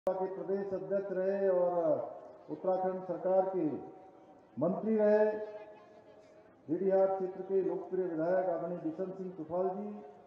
के प्रदेश अध्यक्ष रहे और उत्तराखंड सरकार के मंत्री रहे, डीडीहाट क्षेत्र के लोकप्रिय विधायक आदरणीय बिशन सिंह चुफाल जी,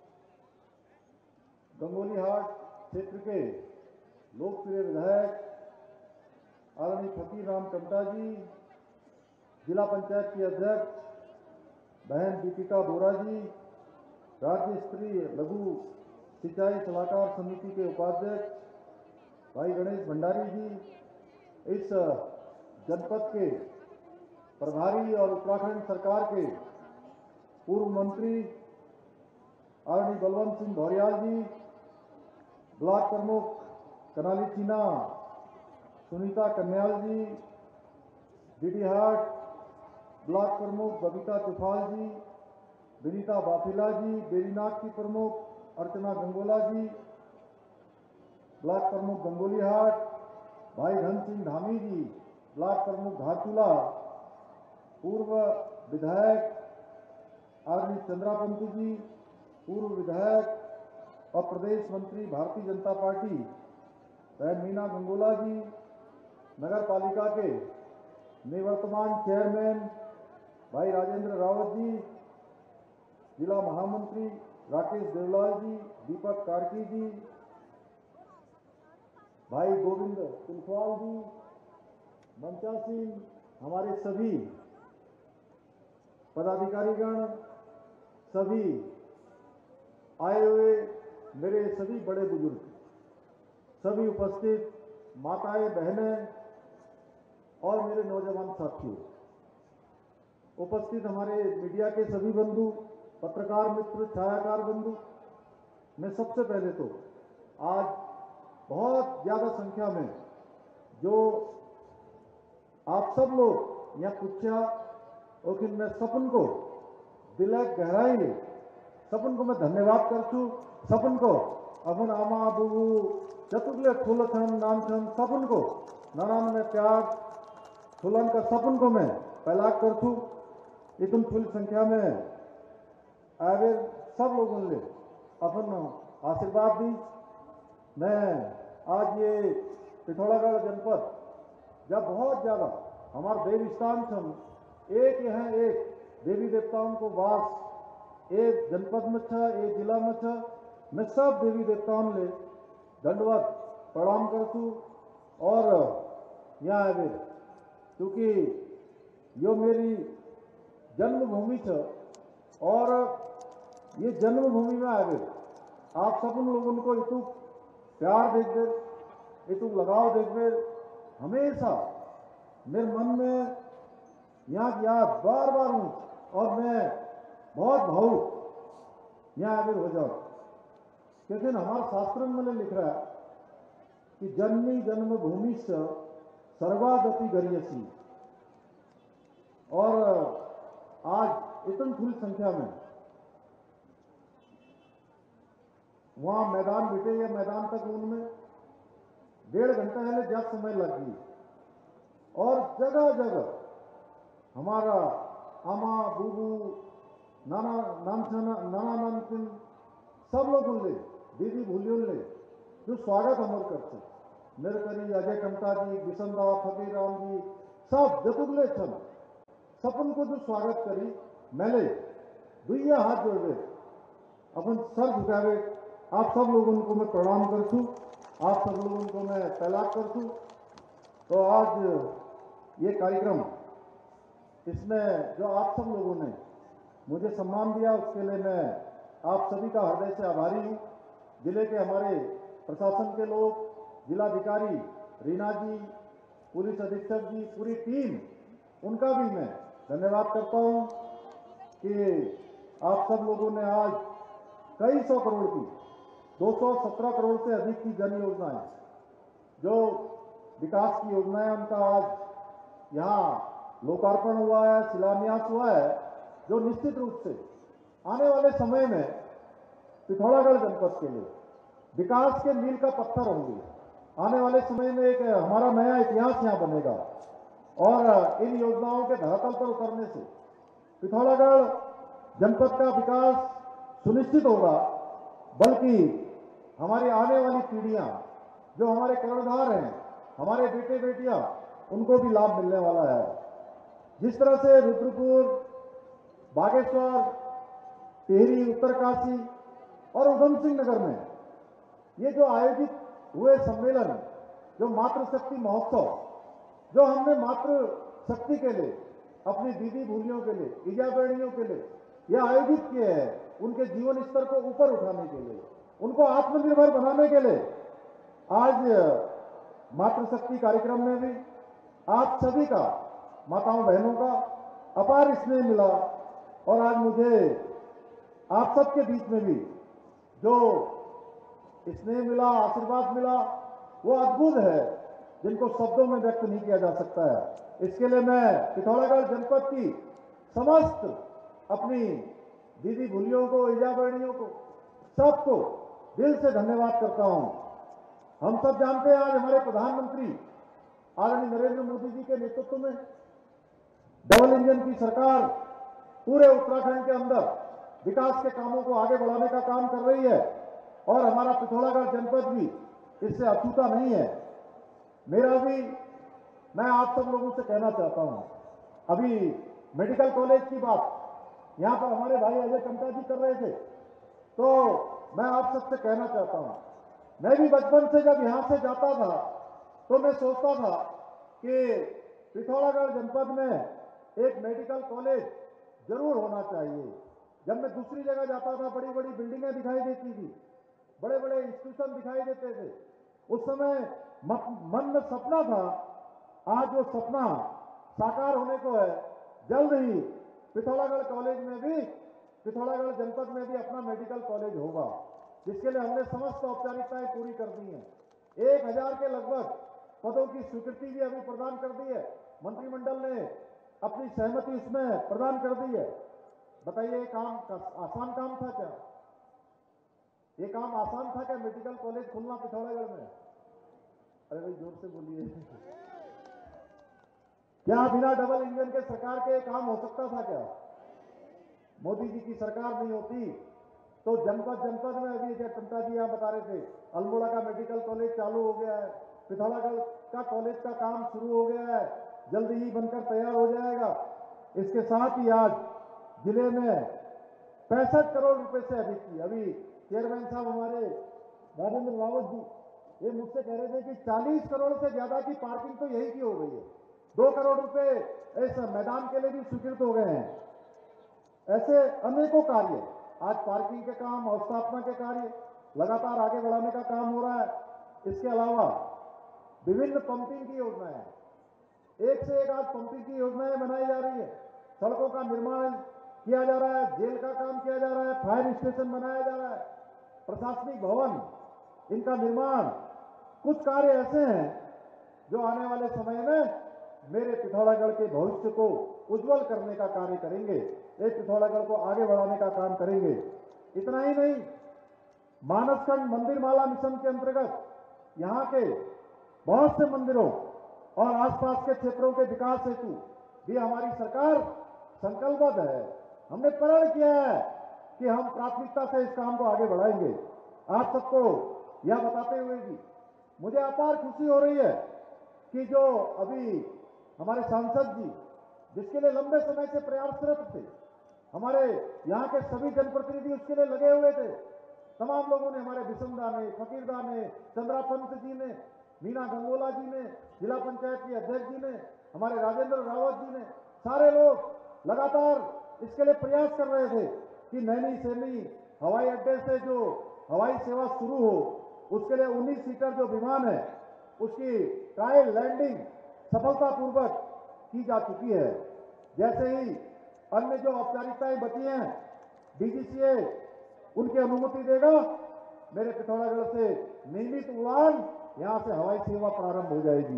गंगोलीहाट क्षेत्र के लोकप्रिय विधायक आदरणीय फकीर राम टमटा जी, जिला पंचायत की अध्यक्ष बहन दीपिका बोरा जी, राज्य स्तरीय लघु सिंचाई सलाहकार समिति के उपाध्यक्ष भाई गणेश भंडारी जी, इस जनपद के प्रभारी और उत्तराखंड सरकार के पूर्व मंत्री आदरणीय बलवंत सिंह भौरियाल जी, ब्लॉक प्रमुख कनाली चीना सुनीता कन्याल जी, डीडीहाट ब्लॉक प्रमुख बबीता चुफाल जी, विनीता बाफिला जी, बेरीनाथ की प्रमुख अर्चना गंगोला जी, ब्लॉक प्रमुख गंगोलीहाट भाई धन सिंह धामी जी, ब्लॉक प्रमुख धारचूला, पूर्व विधायक आदरणीय चंद्रापंत जी, पूर्व विधायक और प्रदेश मंत्री भारतीय जनता पार्टी बहन मीना गंगोला जी, नगर पालिका के निवर्तमान चेयरमैन भाई राजेंद्र रावत जी, जिला महामंत्री राकेश देवलाल जी, दीपक कार्की जी, भाई गोविंद कुलफाल जी, मंचा सिंह, हमारे सभी पदाधिकारीगण, सभी आए हुए मेरे सभी बड़े बुजुर्ग, सभी उपस्थित माताएं बहनें और मेरे नौजवान साथियों, उपस्थित हमारे मीडिया के सभी बंधु, पत्रकार मित्र, छायाकार बंधु, मैं सबसे पहले तो आज बहुत ज्यादा संख्या में जो आप सब लोग यहाँ पूछा, लेकिन मैं सपन को दिल गहराई ले सपन को मैं धन्यवाद करछू। सपन को अपन आमा बुबू चतुर्ले फूल छन नाम छन सपन को नानान में प्यार फूलन का सपन को मैं पहलाग करछू। इतनी फुल संख्या में आवे सब लोगों ने अपन आशीर्वाद दी। मैं आज ये पिथौरागढ़ जनपद जब बहुत ज्यादा हमारे देव स्थान छन, एक यहाँ एक देवी देवताओं को वास एक जनपद में छ, एक जिला में छ, मैं सब देवी देवताओं ले दंडवत प्रणाम करछू और यहाँ आवे क्योंकि यो मेरी जन्मभूमि छ और ये जन्मभूमि में आवे आप सब उन लोगों को इतु प्यार देखते, इतु लगाव देखते, हमेशा मेरे मन में यहाँ की याद बार बार हूँ और मैं बहुत भावुक यहाँ आगे हो जाऊँ क्योंकि हमारे शास्त्र में लिख रहा है कि जन्मी जन्मभूमि से सर्वागति गरियसी, और आज इतनी फुल संख्या में वहां मैदान बैठे या मैदान तक उनमें 1.5 घंटा है ज्यादा समय लग गई और जगह जगह हमारा आमा बूबू नाना नाम सिंह सब लोगों ले दीदी भूलियों ले जो स्वागत अमर करते मेरे करी अजय टमटा जी, बिशनदा फकीर राम जी सब जतुगले छन सपन को जो स्वागत करी मैंने दुइया हाथ जोड़ दे अपन सर झुकावे। आप सब लोगों को मैं प्रणाम करछू, आप सब लोगों को मैं तैलाक करछू। तो आज ये कार्यक्रम इसमें जो आप सब लोगों ने मुझे सम्मान दिया उसके लिए मैं आप सभी का हृदय से आभारी हूँ। जिले के हमारे प्रशासन के लोग, जिलाधिकारी रीना जी, पुलिस अधीक्षक जी, पूरी टीम, उनका भी मैं धन्यवाद करता हूँ कि आप सब लोगों ने आज कई सौ करोड़ की 217 करोड़ से अधिक की जन योजनाएं, जो विकास की योजनाएं, उनका आज यहाँ लोकार्पण हुआ है, शिलान्यास हुआ है, जो निश्चित रूप से आने वाले समय में पिथौरागढ़ जनपद के लिए विकास के मील का पत्थर होंगे। आने वाले समय में एक हमारा नया इतिहास यहाँ बनेगा और इन योजनाओं के धरातल पर उतरने से पिथौरागढ़ जनपद का विकास सुनिश्चित होगा, बल्कि हमारी आने वाली पीढ़ियां जो हमारे कर्णधार हैं, हमारे बेटे बेटियां, उनको भी लाभ मिलने वाला है। जिस तरह से रुद्रपुर, बागेश्वर, टिहरी, उत्तरकाशी और उधम सिंह नगर में ये जो आयोजित हुए सम्मेलन, जो मातृशक्ति महोत्सव, जो हमने मातृ शक्ति के लिए, अपनी दीदी भूलियों के लिए, ईजा बहनियों के लिए यह आयोजित किए हैं, उनके जीवन स्तर को ऊपर उठाने के लिए, उनको आत्मनिर्भर बनाने के लिए, आज मातृशक्ति कार्यक्रम में भी आप सभी का, माताओं बहनों का अपार स्नेह मिला। और आज मुझे आप सबके बीच में भी जो स्नेह मिला, आशीर्वाद मिला, वो अद्भुत है, जिनको शब्दों में व्यक्त नहीं किया जा सकता है। इसके लिए मैं पिथौरागढ़ जनपद की समस्त अपनी दीदी भूलियों को, ईजा बहनियों को, सबको दिल से धन्यवाद करता हूं। हम सब जानते हैं आज हमारे प्रधानमंत्री आदरणीय नरेंद्र मोदी जी के नेतृत्व में डबल इंजन की सरकार पूरे उत्तराखंड के अंदर विकास के कामों को आगे बढ़ाने का काम कर रही है और हमारा पिथौरागढ़ जनपद भी इससे अछूता नहीं है। मैं आप सब लोगों से कहना चाहता हूं, अभी मेडिकल कॉलेज की बात यहां पर हमारे भाई अजय टमटा जी कर रहे थे, तो मैं आप सबसे कहना चाहता हूं, मैं भी बचपन से जब यहां से जाता था तो मैं सोचता था कि पिथौरागढ़ जनपद में एक मेडिकल कॉलेज जरूर होना चाहिए। जब मैं दूसरी जगह जाता था, बड़ी बड़ी बिल्डिंगें दिखाई देती थी, बड़े बड़े इंस्टीट्यूशन दिखाई देते थे, उस समय मन में सपना था, आज वो सपना साकार होने को है। जल्द ही पिथौरागढ़ कॉलेज में भी, पिथौरागढ़ जनपद में भी अपना मेडिकल कॉलेज होगा, जिसके लिए हमने समस्त औपचारिकताएं पूरी कर दी हैं। 1000 के लगभग पदों की स्वीकृति भी अभी प्रदान कर दी है, मंत्रिमंडल ने अपनी सहमति उसमें प्रदान कर दी है। बताइए, ये काम आसान काम था क्या? ये काम आसान था क्या, मेडिकल कॉलेज खुलना पिथौरागढ़ में? अरे भाई जोर से बोलिए। क्या बिना डबल इंजन के सरकार के काम हो सकता था क्या? मोदी जी की सरकार नहीं होती तो जनपद जनपद में, अभी जैसे टमटा जी यहां बता रहे थे, अल्मोड़ा का मेडिकल कॉलेज चालू हो गया है, पिथौरागढ़ का कॉलेज का काम शुरू हो गया है, जल्दी ही बनकर तैयार हो जाएगा। इसके साथ ही आज जिले में 65 करोड़ रुपए से अधिक की, अभी चेयरमैन साहब हमारे राजेंद्र रावत जी ये मुझसे कह रहे थे कि 40 करोड़ से ज्यादा की पार्किंग तो यही की हो गई है। 2 करोड़ रुपए इस मैदान के लिए भी स्वीकृत हो गए हैं। ऐसे अनेकों कार्य, आज पार्किंग के काम और स्थापना के कार्य लगातार आगे बढ़ाने का काम हो रहा है। इसके अलावा विभिन्न पंपिंग की योजनाएं, एक से एक आज पंपिंग की योजनाएं बनाई जा रही है, सड़कों का निर्माण किया जा रहा है, जेल का काम किया जा रहा है, फायर स्टेशन बनाया जा रहा है, प्रशासनिक भवन, इनका निर्माण। कुछ कार्य ऐसे हैं जो आने वाले समय में मेरे पिथौरागढ़ के भविष्य को उज्जवल करने का कार्य करेंगे, एक पिथौरागढ़ को आगे बढ़ाने का काम करेंगे। इतना ही नहीं, मानसखंड मंदिर माला मिशन के अंतर्गत यहां के बहुत से मंदिरों और आसपास के क्षेत्रों के विकास हेतु भी हमारी सरकार संकल्पबद्ध है। हमने प्रण किया है कि हम प्राथमिकता से इस काम को आगे बढ़ाएंगे। आप सबको यह बताते हुए भी मुझे अपार खुशी हो रही है कि जो अभी हमारे सांसद जी, जिसके लिए लंबे समय से प्रयासरत थे, हमारे यहाँ के सभी जनप्रतिनिधि उसके लिए लगे हुए थे, तमाम लोगों ने, हमारे विशमदा ने, फकीरदा ने, चंद्रा पंत जी ने, मीना गंगोला जी ने, जिला पंचायत के अध्यक्ष जी ने, हमारे राजेंद्र रावत जी ने, सारे लोग लगातार इसके लिए प्रयास कर रहे थे कि नैनी सैनी हवाई अड्डे से जो हवाई सेवा शुरू हो, उसके लिए 19 सीटर जो विमान है उसकी ट्रायल लैंडिंग सफलतापूर्वक की जा चुकी है। जैसे ही अन्य जो औपचारिकताएं बची हैं, डीजीसीए उनकी अनुमति देगा, मेरे पिथौरागढ़ से नियमित उड़ान यहां से हवाई सेवा प्रारंभ हो जाएगी।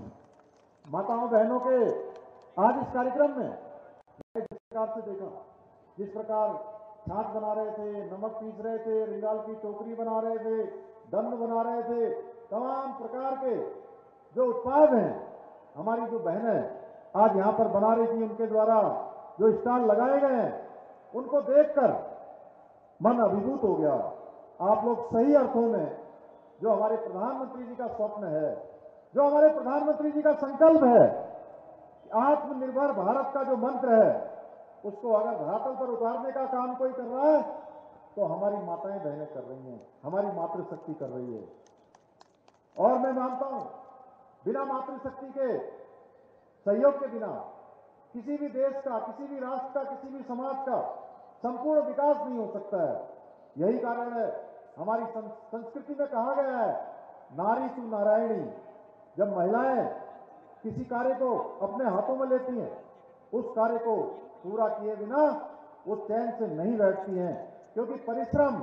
माताओं बहनों के आज इस कार्यक्रम में जिस प्रकार से देखा, जिस प्रकार छाछ बना रहे थे, नमक पीस रहे थे, रिंगाल की टोकरी बना रहे थे, दंड बना रहे थे, तमाम प्रकार के जो उत्पाद हैं हमारी जो बहनें आज यहां पर बना रही थी, उनके द्वारा जो स्टॉल लगाए गए हैं, उनको देखकर मन अभिभूत हो गया। आप लोग सही अर्थों में जो हमारे प्रधानमंत्री जी का स्वप्न है, जो हमारे प्रधानमंत्री जी का संकल्प है, आत्मनिर्भर भारत का जो मंत्र है, उसको अगर धरातल पर उतारने का काम कोई कर रहा है तो हमारी माताएं बहनें कर रही हैं, हमारी मातृशक्ति कर रही है। और मैं मानता हूं, बिना मातृशक्ति के सहयोग के बिना किसी भी देश का, किसी भी राष्ट्र का, किसी भी समाज का संपूर्ण विकास नहीं हो सकता है। यही कारण है, हमारी संस्कृति में कहा गया है, नारी तू नारायणी। जब महिलाएं किसी कार्य को अपने हाथों में लेती हैं, उस कार्य को पूरा किए बिना वो चैन से नहीं बैठती हैं, क्योंकि परिश्रम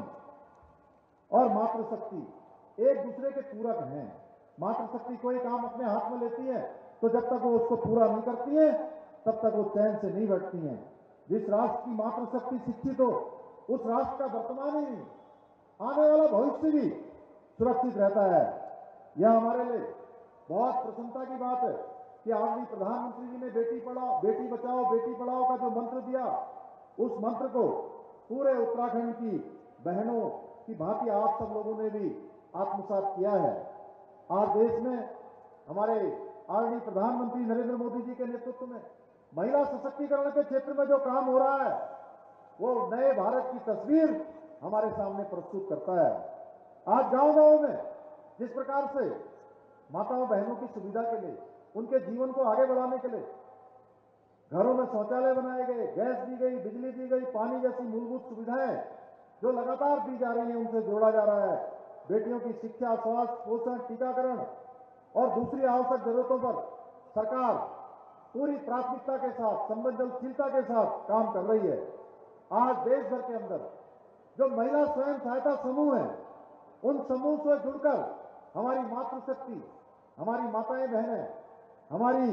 और मातृशक्ति एक दूसरे के पूरक हैं। मातृशक्ति कोई काम अपने हाथ में लेती है तो जब तक वो उसको पूरा नहीं करती है तब तक वो चैन से नहीं बैठती हैं। जिस राष्ट्र की मातृशक्ति शिक्षित हो, उस राष्ट्र का वर्तमान ही नहीं, आने वाला भविष्य भी सुरक्षित रहता है। यह हमारे लिए बहुत प्रसन्नता की बात है कि आदरणीय प्रधानमंत्री जी ने बेटी बचाओ बेटी पढ़ाओ का जो मंत्र दिया, उस मंत्र को पूरे उत्तराखंड की बहनों की भांति आप सब लोगों ने भी आत्मसात किया है। आज देश में हमारे आदरणीय प्रधानमंत्री नरेंद्र मोदी जी के नेतृत्व में महिला सशक्तिकरण के क्षेत्र में जो काम हो रहा है, वो नए भारत की तस्वीर हमारे सामने प्रस्तुत करता है। आज गांव-गांव में जिस प्रकार से माताओं बहनों की सुविधा के लिए, उनके जीवन को आगे बढ़ाने के लिए घरों में शौचालय बनाए गए, गैस दी गई, बिजली दी गई, पानी जैसी मूलभूत सुविधाएं जो लगातार दी जा रही हैं, उनसे जोड़ा जा रहा है। बेटियों की शिक्षा, स्वास्थ्य, पोषण, टीकाकरण और दूसरी आवश्यक जरूरतों पर सरकार पूरी प्राथमिकता के साथ, संवेदनशीलता के साथ काम कर रही है। आज देश भर के अंदर जो महिला स्वयं सहायता समूह हैं, उन समूह से जुड़कर हमारी मातृशक्ति, हमारी माताएं बहनें, हमारी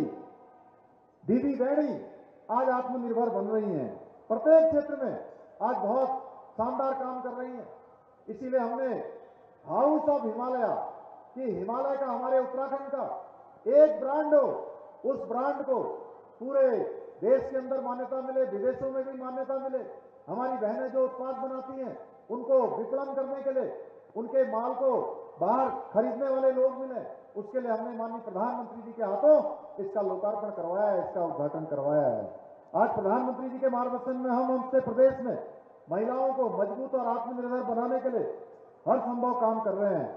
दीदी बहनी आज आत्मनिर्भर बन रही हैं। प्रत्येक क्षेत्र में आज बहुत शानदार काम कर रही हैं। इसीलिए हमने हाउस ऑफ हिमालय, कि हिमालय का, हमारे उत्तराखंड का एक ब्रांड हो, उस ब्रांड को पूरे देश के अंदर मान्यता मिले, विदेशों में भी मान्यता मिले। हमारी बहनें जो उत्पाद बनाती हैं, उनको विपणन करने के लिए, उनके माल को बाहर खरीदने वाले लोग मिले, उसके लिए हमने माननीय प्रधानमंत्री जी के हाथों इसका लोकार्पण करवाया है, इसका उद्घाटन करवाया है। आज प्रधानमंत्री जी के मार्गदर्शन में हम अपने प्रदेश में महिलाओं को मजबूत और आत्मनिर्भर बनाने के लिए हर संभव काम कर रहे हैं।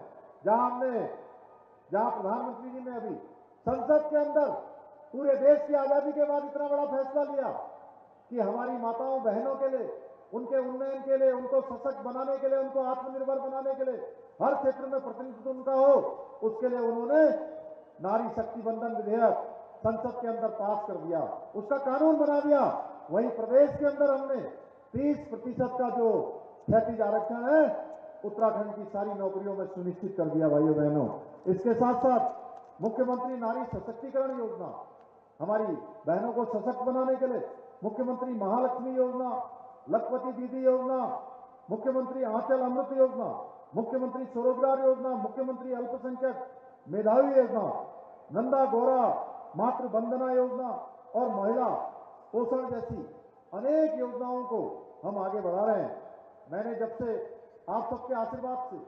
जहां प्रधानमंत्री जी ने अभी संसद के अंदर पूरे देश की आजादी के बाद इतना बड़ा फैसला लिया कि हमारी माताओं बहनों के लिए, उनके उन्नयन के लिए, उनको सशक्त बनाने के लिए, उनको आत्मनिर्भर बनाने के लिए हर क्षेत्र में प्रतिनिधित्व उनका हो, उसके लिए उन्होंने नारी शक्ति बंधन विधेयक संसद के अंदर पास कर दिया, उसका कानून बना दिया। वहीं प्रदेश के अंदर हमने 30% का जो क्षैतिज आरक्षण है, उत्तराखंड की सारी नौकरियों में सुनिश्चित कर दिया। भाइयों बहनों, इसके साथ साथ मुख्यमंत्री नारी सशक्तिकरण योजना, हमारी बहनों को सशक्त बनाने के लिए मुख्यमंत्री महालक्ष्मी योजना, लखपति दीदी योजना, मुख्यमंत्री आंचल अमृत योजना, मुख्यमंत्री स्वरोजगार योजना, मुख्यमंत्री अल्पसंख्यक मेधावी योजना, नंदा गौरा मातृ वंदना योजना और महिला पोषण जैसी अनेक योजनाओं को हम आगे बढ़ा रहे हैं। मैंने जब से आप सबके आशीर्वाद से,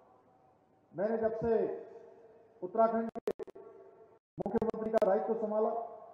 मैंने जब से उत्तराखंड के मुख्यमंत्री का दायित्व संभाला,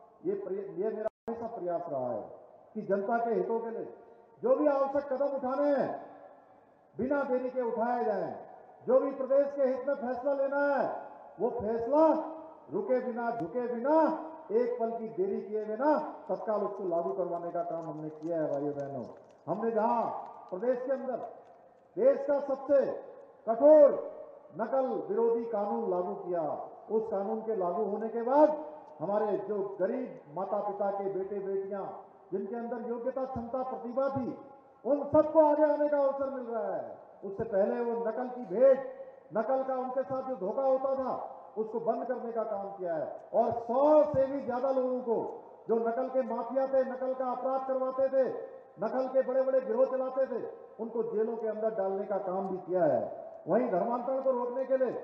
ये मेरा हमेशा प्रयास रहा है कि जनता के हितों के लिए जो भी आवश्यक कदम उठाने हैं, बिना देरी के उठाए जाएं। जो भी प्रदेश के हित में फैसला लेना है, वो फैसला रुके बिना, झुके बिना, एक पल की देरी किए बिना तत्काल उसको लागू करवाने का काम हमने किया है। भाइयों बहनों, हमने जहां प्रदेश के अंदर देश का सबसे कठोर नकल विरोधी कानून लागू किया, उस कानून के लागू होने के बाद हमारे जो गरीब माता पिता के बेटे बेटियां, जिनके अंदर योग्यता, क्षमता, प्रतिभा थी, उन सबको आगे आने का अवसर मिल रहा है। उससे पहले वो नकल की भेंट, नकल का उनके साथ जो धोखा होता था, उसको बंद करने का काम किया है। और 100 से भी ज्यादा लोगों को, जो नकल के माफिया थे, नकल का अपराध करवाते थे, नकल के बड़े बड़े गिरोह चलाते थे, उनको जेलों के अंदर डालने का काम भी किया है। वहीं धर्मांतरण को रोकने के लिए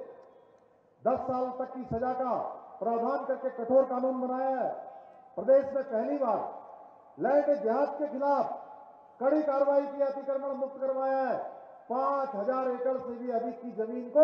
10 साल तक की सजा का प्रावधान करके कठोर कानून बनाया है। प्रदेश में पहली बार लैंड जिहाद के खिलाफ कड़ी कार्रवाई की, अतिक्रमण मुक्त करवाया है। 5000 एकड़ से भी अधिक की जमीन को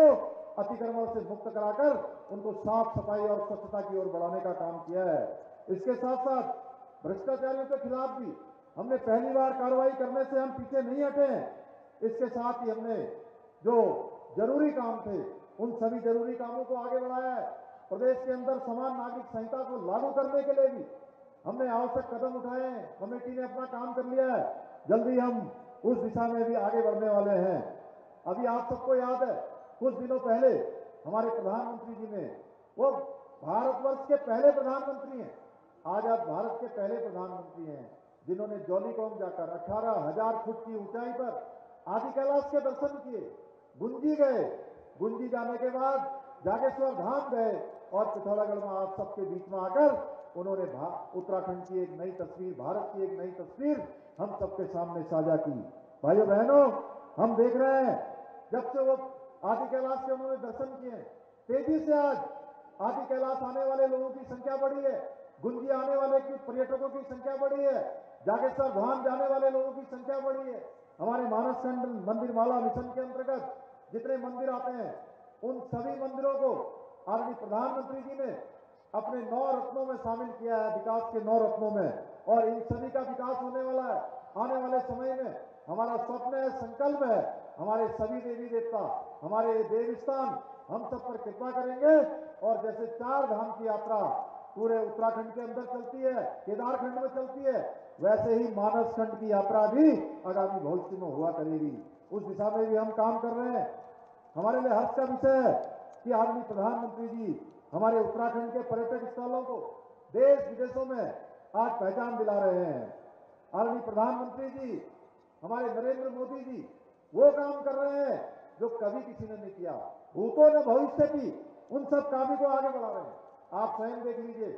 अतिक्रमण से मुक्त कराकर उनको साफ सफाई और स्वच्छता की ओर बढ़ाने का काम किया है। इसके साथ साथ भ्रष्टाचारियों के खिलाफ भी हमने पहली बार कार्रवाई करने से हम पीछे नहीं हटे हैं। इसके साथ ही हमने जो जरूरी काम थे उन सभी जरूरी कामों को आगे बढ़ाया है। प्रदेश के अंदर समान नागरिक संहिता को लागू करने के लिए भी हमने आवश्यक कदम उठाए हैं। कमेटी ने अपना काम कर लिया है, जल्दी हम उस दिशा में भी आगे बढ़ने वाले हैं। अभी आप सबको याद है, कुछ दिनों पहले हमारे प्रधानमंत्री जी ने, वो भारतवर्ष के पहले प्रधानमंत्री हैं, आजाद भारत के पहले प्रधानमंत्री हैं, जिन्होंने जौलीकौम जाकर 18,000 फुट की ऊंचाई पर आदि कैलाश के दर्शन किए, गुंजी गए, गुंजी जाने के बाद जागेश्वर धाम गए और पिथौरागढ़ में आप सबके बीच में आकर उन्होंने उत्तराखंड की एक नई तस्वीर, भारत की एक नई तस्वीर हम सबके सामने साझा की। भाइयों बहनों, हम देख रहे हैं जब से वो आदि कैलाश के उन्होंने दर्शन किए, तेजी से आज आदि कैलाश आने वाले लोगों की संख्या बढ़ी है, गुंजी आने वाले की पर्यटकों की संख्या बढ़ी है, जागेश्वर धाम जाने वाले लोगों की संख्या बढ़ी है। हमारे मानसखंड मंदिर माला मिशन के अंतर्गत जितने मंदिर आते हैं उन सभी मंदिरों को आदरणीय प्रधानमंत्री जी ने अपने 9 रत्नों में शामिल किया है, विकास के 9 रत्नों में, और इन सभी का विकास होने वाला है। आने वाले समय में हमारा स्वप्न है, संकल्प है, हमारे सभी देवी देवता, हमारे देव स्थान हम सब पर कृपा करेंगे और जैसे 4 धाम की यात्रा पूरे उत्तराखंड के अंदर चलती है, केदारखंड में चलती है, वैसे ही मानस खंड की यात्रा भी आगामी भविष्य में हुआ करेगी। उस दिशा में भी हम काम कर रहे हैं। हमारे लिए हर्ष का विषय है कि आदरणीय प्रधानमंत्री जी हमारे उत्तराखंड के पर्यटक स्थलों को देश विदेशों में आज पहचान दिला रहे हैं। आदरणीय प्रधानमंत्री जी, हमारे नरेंद्र मोदी जी वो काम कर रहे हैं जो कभी किसी ने नहीं किया, भूतों ने भविष्य की उन सब कामों को आगे बढ़ा रहे हैं। आप स्वयं देख लीजिए,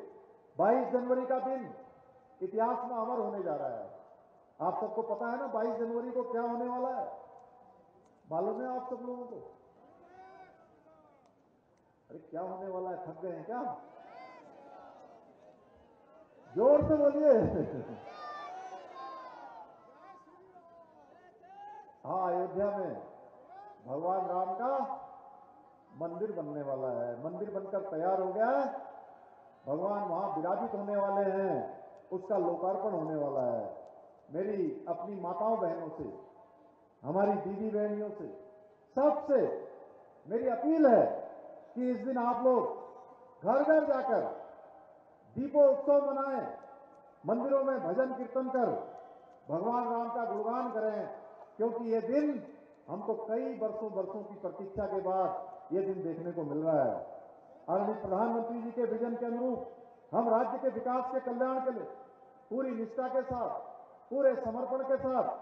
22 जनवरी का दिन इतिहास में अमर होने जा रहा है। आप सबको पता है ना 22 जनवरी को क्या होने वाला है, मालूम है आप सब लोगों को? अरे क्या होने वाला है, थक गए हैं क्या? जोर से बोलिए। हाँ, अयोध्या में भगवान राम का मंदिर बनने वाला है, मंदिर बनकर तैयार हो गया है, भगवान वहां विराजित होने वाले हैं, उसका लोकार्पण होने वाला है। मेरी अपनी माताओं बहनों से, हमारी दीदी बहनियों से, सबसे मेरी अपील है कि इस दिन आप लोग घर घर जाकर दीपोत्सव मनाएं, मंदिरों में भजन कीर्तन कर भगवान राम का गुणगान करें, क्योंकि ये दिन हमको कई वर्षों की प्रतीक्षा के बाद ये दिन देखने को मिल रहा है। आदरणीय प्रधानमंत्री जी के विजन के अनुरूप हम राज्य के विकास के कल्याण के लिए पूरी निष्ठा के साथ, पूरे समर्पण के साथ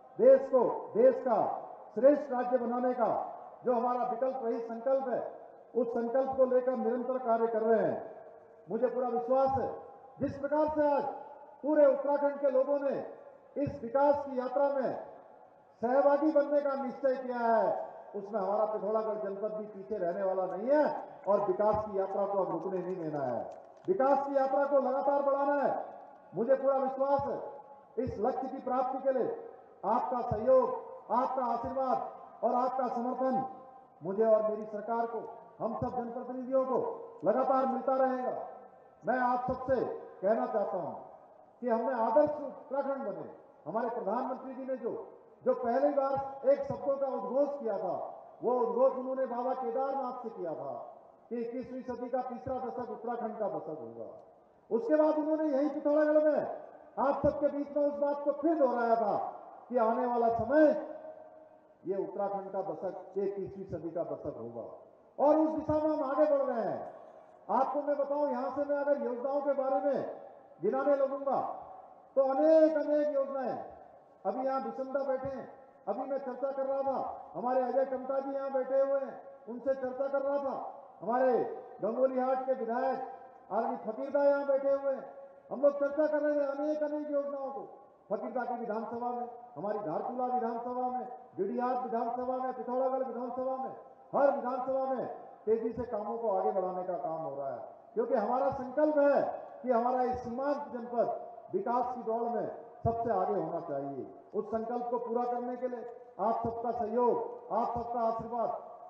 देश का श्रेष्ठ राज्य बनाने का जो हमारा विकल्प रहित संकल्प है, उस संकल्प को लेकर निरंतर कार्य कर रहे हैं। मुझे पूरा विश्वास है, जिस प्रकार से आज पूरे उत्तराखंड के लोगों ने इस विकास की यात्रा में सहभागी बनने का निश्चय किया है, उसमें हमारा पिथौरागढ़ जनपद भी पीछे रहने वाला नहीं है और विकास की यात्रा को अब रुकने नहीं देना है, विकास की यात्रा को लगातार बढ़ाना है। मुझे पूरा विश्वास है, इस लक्ष्य की प्राप्ति के लिए आपका सहयोग, आपका आशीर्वाद और आपका समर्थन मुझे और मेरी सरकार को, हम सब जनप्रतिनिधियों को लगातार मिलता रहेगा। मैं आप सबसे कहना चाहता हूं कि हमने आदर्श उत्तराखंड बने। हमारे प्रधानमंत्री जी ने जो पहली बार एक शब्दों का उद्घोष किया था, वो उद्घोष उन्होंने बाबा केदारनाथ से किया था कि 21वीं सदी का तीसरा दशक उत्तराखंड का दशक होगा। उसके बाद उन्होंने यही पिथौरागढ़ में आप सबके बीच में उस बात को फिर दोहराया था कि आने वाला समय ये उत्तराखंड का दशक 21वीं सदी का दशक होगा, और उस दिशा में हम आगे बढ़ रहे हैं। आपको मैं बताऊं, यहां से मैं अगर योजनाओं के बारे में गिनाने लगूंगा तो अनेक योजनाएं। अभी यहाँ बिसंदा बैठे हैं, अभी मैं चर्चा कर रहा था, हमारे अजय टमटा जी यहाँ बैठे हुए हैं, उनसे चर्चा कर रहा था। हमारे गंगोली हाट के विधायक आदरणीय फकीरदा यहाँ बैठे हुए हैं, हम लोग चर्चा कर रहे हैं अनेक योजनाओं को। फकीरदा की विधानसभा में, हमारी धारचूला विधानसभा में, गिडियात विधानसभा में, पिथौरागढ़ विधानसभा में, हर विधानसभा में तेजी से कामों को आगे बढ़ाने का काम हो रहा है, क्योंकि हमारा संकल्प है कि हमारा इस सीमांत जनपद विकास की दौड़ में सबसे आगे होना चाहिए। उस संकल्प को पूरा करने के लिए आप सबका सहयोग, आप सबका आशीर्वाद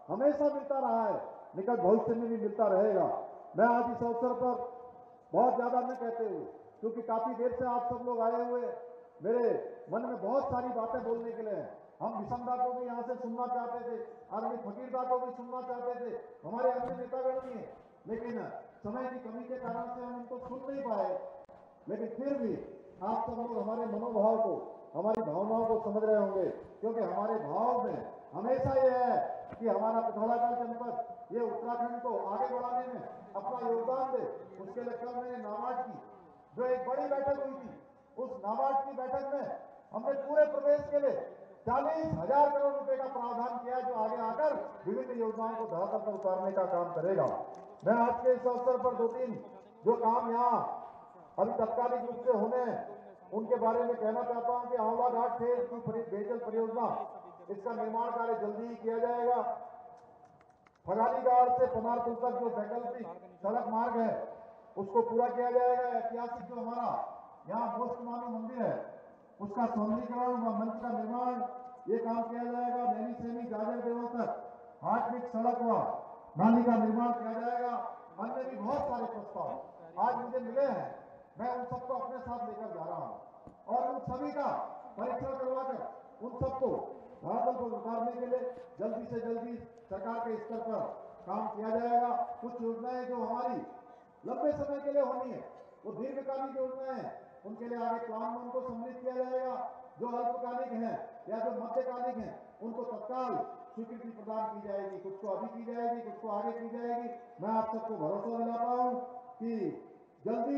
हमेशा मिलता रहा है, निकट भविष्य में भी मिलता रहेगा। मैं आज इस अवसर पर बहुत ज्यादा न कहते हुए, क्योंकि काफी देर से आप सब लोग आए हुए, मेरे मन में बहुत सारी बातें बोलने के लिए हैं। हम विषमदा को भी यहाँ से सुनना चाहते थे, आदमी फकीरदा को भी सुनना चाहते थे, हमारे अन्य नेतागण भी हैं, लेकिन समय की कमी के कारण से हम इनको सुन नहीं पाए। लेकिन फिर भी आप सब लोग हमारे मनोभाव को, हमारी भावनाओं को समझ रहे होंगे, क्योंकि हमारे भाव में हमेशा यह है कि हमारा पिथौरागढ़ जनपद ये उत्तराखंड को आगे बढ़ाने में अपना योगदान दे। उसके लिए कल मैंने नाबार्ड की जो एक बड़ी बैठक हुई थी, उस नाबार्ड की बैठक में हमने पूरे प्रदेश के लिए 40,000 करोड़ रुपए का प्रावधान किया, जो आगे आकर विभिन्न योजनाओं को धरातल पर उतारने का काम करेगा। मैं आज के इस अवसर पर 2-3 जो काम यहाँ अभी तत्कालिक रूप से होने हैं, उनके बारे में कहना चाहता हूं कि आंवला घाट से पेयजल परियोजना, इसका निर्माण कार्य जल्दी ही किया जाएगा। फगाली घाट से पनारपुर तक जो वैकल्पिक सड़क मार्ग है, उसको पूरा किया जाएगा। ऐतिहासिक जो हमारा यहाँ मोस्ट मानव मंदिर है, उसका सौंदर्यीकरण व मंच का निर्माण, ये काम किया जाएगा। नैनी सैनी जाजर देवल तक हाटपिच सड़क व नाली का निर्माण किया जाएगा। अन्य भी बहुत सारे प्रस्ताव आज मुझे मिले हैं, मैं उन सबको अपने साथ लेकर जा रहा हूं और उन सभी का परीक्षण करवाकर उन सबको धरातल पर उतारने के लिए जल्दी से जल्दी सरकार के स्तर पर काम किया जाएगा। कुछ योजनाएं जो हमारी लंबे समय के लिए होनी है, वो दीर्घकालिक योजनाएं हैं, उनके लिए आगे प्लान में उनको सम्मिलित किया जाएगा। जो अल्पकालिक हैं या जो मध्यकालिक हैं, उनको तत्काल स्वीकृति प्रदान की जाएगी। कुछ को अभी की जाएगी, कुछ को आगे की जाएगी। मैं आप सबको भरोसा दिलाता हूं कि जल्दी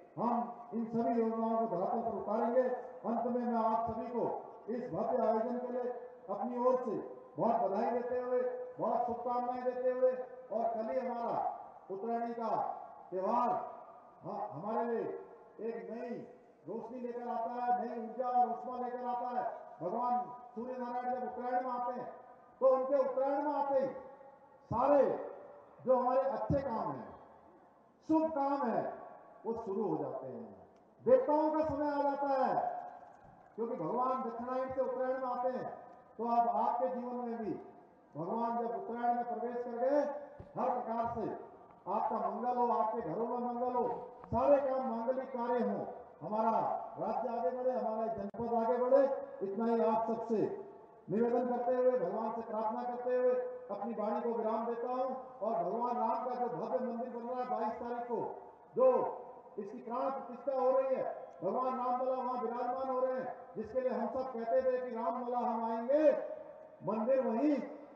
हम इन सभी योजनाओं को धरातल पर उतारेंगे। अंत में मैं आप सभी को इस भव्य आयोजन के लिए अपनी ओर से बहुत बधाई देते हुए, बहुत शुभकामनाएं देते हुए, और कल ही हमारा उत्तरायणी का त्योहार हमारे लिए एक नई रोशनी लेकर आता है, नई ऊर्जा और उष्मा लेकर आता है। भगवान सूर्य नारायण जब उत्तरायण में आते हैं, तो उनके उत्तरायण में आते ही सारे जो हमारे अच्छे काम हैं, शुभ काम है, वो शुरू हो जाते हैं। देवताओं का समय आ जाता है, क्योंकि भगवान दक्षिणायन से उत्तरायण में आते हैं। तो अब आपके जीवन में भी भगवान जब उत्तरायण में प्रवेश कर गए, हर प्रकार से आपका मंगल हो, आपके घरों में मंगल हो, सारे काम मांगलिक कार्य हो, हमारा राज्य आगे बढ़े, हमारा जनपद आगे बढ़े, इतना ही आप सबसे निवेदन करते हुए, भगवान से प्रार्थना करते हुए अपनी वाणी को विराम देता हूं। और भगवान राम का जो भव्य मंदिर बन रहा है 22 तारीख को, जो इसकी प्राण प्रतिष्ठा हो रही है, भगवान रामलला वहां विराजमान हो रहे हैं, जिसके लिए हम सब कहते थे कि रामलला हम आएंगे, मंदिर वहीं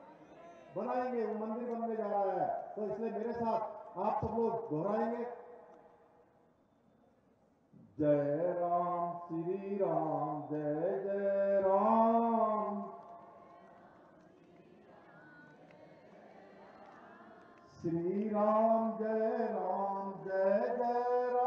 बनाएंगे, वो मंदिर बनने जा रहा है। तो इसलिए मेरे साथ आप सब लोग दोहराएंगे, जय राम श्री राम, जय जय राम, श्री राम जय राम, जय जय राम।